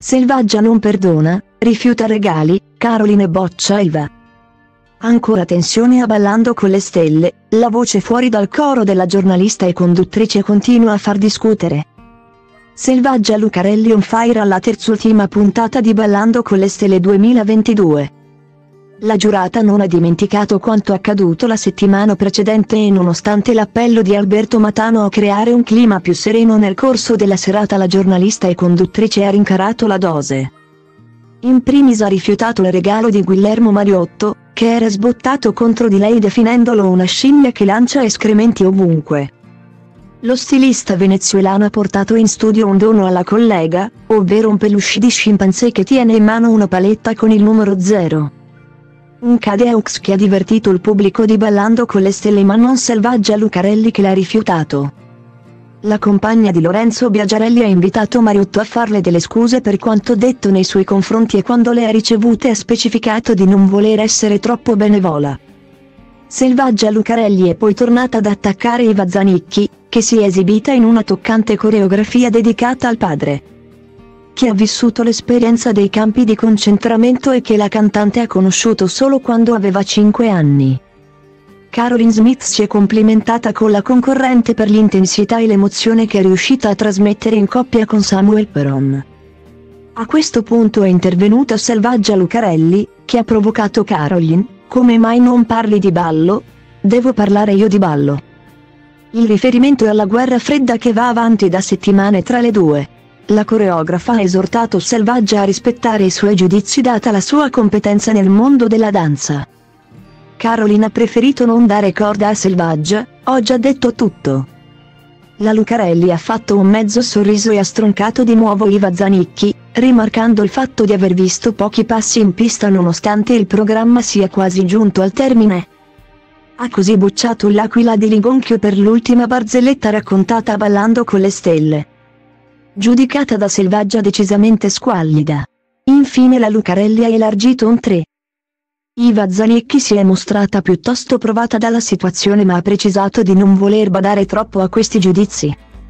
Selvaggia non perdona, rifiuta regali, Caroline boccia Iva. Ancora tensione a Ballando con le stelle, la voce fuori dal coro della giornalista e conduttrice continua a far discutere. Selvaggia Lucarelli on fire alla terz'ultima puntata di Ballando con le stelle 2022. La giurata non ha dimenticato quanto accaduto la settimana precedente e nonostante l'appello di Alberto Matano a creare un clima più sereno nel corso della serata, la giornalista e conduttrice ha rincarato la dose. In primis ha rifiutato il regalo di Guillermo Mariotto, che era sbottato contro di lei definendolo una scimmia che lancia escrementi ovunque. Lo stilista venezuelano ha portato in studio un dono alla collega, ovvero un peluche di scimpanzé che tiene in mano una paletta con il numero 0. Un cadeux che ha divertito il pubblico di Ballando con le stelle, ma non Selvaggia Lucarelli, che l'ha rifiutato. La compagna di Lorenzo Biagiarelli ha invitato Mariotto a farle delle scuse per quanto detto nei suoi confronti e quando le ha ricevute ha specificato di non voler essere troppo benevola. Selvaggia Lucarelli è poi tornata ad attaccare Iva Zanicchi, che si è esibita in una toccante coreografia dedicata al padre, che ha vissuto l'esperienza dei campi di concentramento e che la cantante ha conosciuto solo quando aveva 5 anni. Caroline Smith si è complimentata con la concorrente per l'intensità e l'emozione che è riuscita a trasmettere in coppia con Samuel Peron. A questo punto è intervenuta Selvaggia Lucarelli, che ha provocato Caroline: come mai non parli di ballo? Devo parlare io di ballo. Il riferimento è alla guerra fredda che va avanti da settimane tra le due. La coreografa ha esortato Selvaggia a rispettare i suoi giudizi data la sua competenza nel mondo della danza. Caroline ha preferito non dare corda a Selvaggia: ho già detto tutto. La Lucarelli ha fatto un mezzo sorriso e ha stroncato di nuovo Iva Zanicchi, rimarcando il fatto di aver visto pochi passi in pista nonostante il programma sia quasi giunto al termine. Ha così bocciato l'Aquila di Ligonchio per l'ultima barzelletta raccontata Ballando con le stelle, giudicata da Selvaggia decisamente squallida. Infine la Lucarelli ha elargito un 3. Iva Zanicchi si è mostrata piuttosto provata dalla situazione, ma ha precisato di non voler badare troppo a questi giudizi.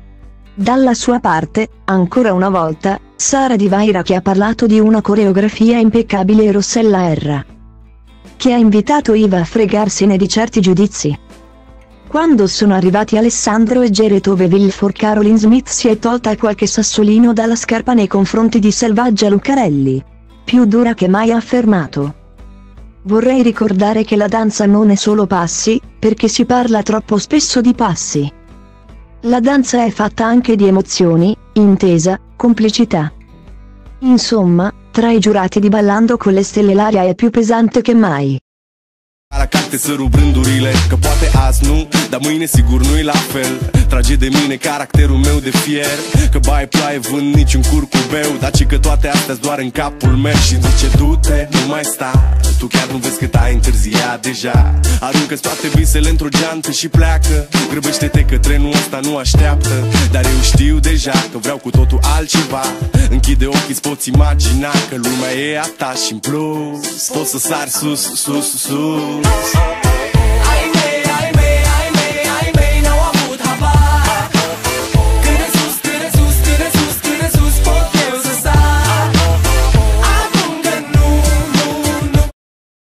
Dalla sua parte, ancora una volta, Sara Di Vaira, che ha parlato di una coreografia impeccabile, e Rossella Erra, che ha invitato Iva a fregarsene di certi giudizi. Quando sono arrivati Alessandro e Geretove Villefort, Caroline Smith si è tolta qualche sassolino dalla scarpa nei confronti di Selvaggia Lucarelli. Più dura che mai, ha affermato. Vorrei ricordare che la danza non è solo passi, perché si parla troppo spesso di passi. La danza è fatta anche di emozioni, intesa, complicità. Insomma, tra i giurati di Ballando con le stelle l'aria è più pesante che mai. Aracate să rup rândurile, că poate azi nu, dar mâine sigur nu-i la fel. Trage de mine caracterul meu de fier, că baie ploaie vând niciun curcubeu, dar ci că toate astea doar în capul meu. Și zice du-te, nu mai sta, tu chiar nu vezi cât ai întârziat deja. Aruncă-ți toate visele într-o geantă și pleacă, grăbește-te că trenul ăsta nu așteaptă. Dar eu știu deja că vreau cu totul altceva. Închide ochii, îți poți imagina că lumea e a ta și în plus poți să sari sus, sus, sus.